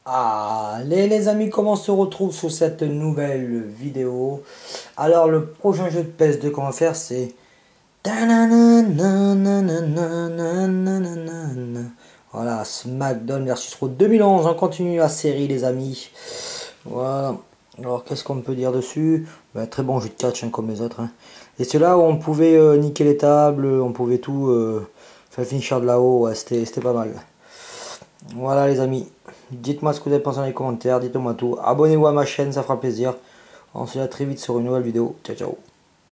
Allez les amis, comment on se retrouve sur cette nouvelle vidéo? Alors le prochain jeu de PS2 qu'on va faire c'est... Voilà, SmackDown versus Raw 2011, on continue la série les amis. Voilà, alors qu'est-ce qu'on peut dire dessus? Très bon jeu de catch hein, comme les autres. Hein. Et c'est là où on pouvait niquer les tables, on pouvait tout faire le finisher de là-haut, ouais, c'était pas mal. Voilà les amis, dites-moi ce que vous avez pensé dans les commentaires, dites-moi tout, abonnez-vous à ma chaîne, ça fera plaisir. On se dit à très vite sur une nouvelle vidéo, ciao ciao.